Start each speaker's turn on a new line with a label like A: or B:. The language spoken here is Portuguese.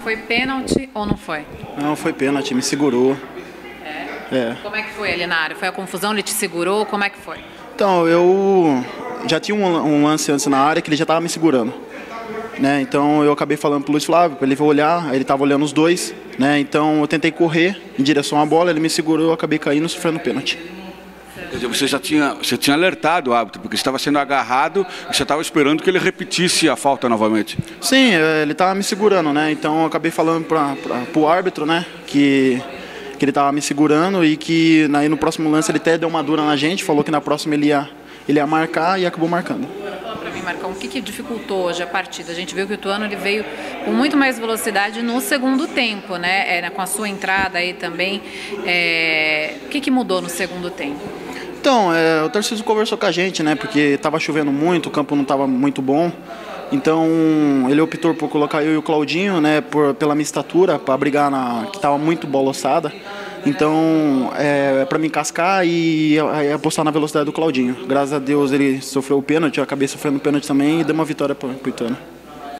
A: Foi pênalti ou não foi?
B: Não, foi pênalti, me segurou.
A: É? Como é que foi ali na área? Foi a confusão, ele te segurou? Como é que foi?
B: Então, eu já tinha um lance antes na área que ele já estava me segurando. Né? Então eu acabei falando pro Luiz Flávio para ele olhar, ele estava olhando os dois, né? Então eu tentei correr em direção à bola, ele me segurou, eu acabei caindo, sofrendo pênalti.
C: Quer dizer, você tinha alertado o árbitro, porque estava sendo agarrado e você estava esperando que ele repetisse a falta novamente.
B: Sim, ele estava me segurando, né? Então eu acabei falando pro árbitro, né, que ele estava me segurando e que aí no próximo lance ele até deu uma dura na gente, falou que na próxima ele ia marcar e acabou marcando.
A: Fala para mim, Marcão, o que dificultou hoje a partida? A gente viu que o Ituano ele veio com muito mais velocidade no segundo tempo, né? Com a sua entrada aí também. O que mudou no segundo tempo?
B: Então, o Tarcísio conversou com a gente, né? Porque estava chovendo muito, o campo não estava muito bom. Então, ele optou por colocar eu e o Claudinho, né? Pela minha estatura, para brigar que estava muito bola ossada. Então, para me cascar e apostar na velocidade do Claudinho. Graças a Deus ele sofreu o pênalti, eu acabei sofrendo o pênalti também e deu uma vitória para o Ituano.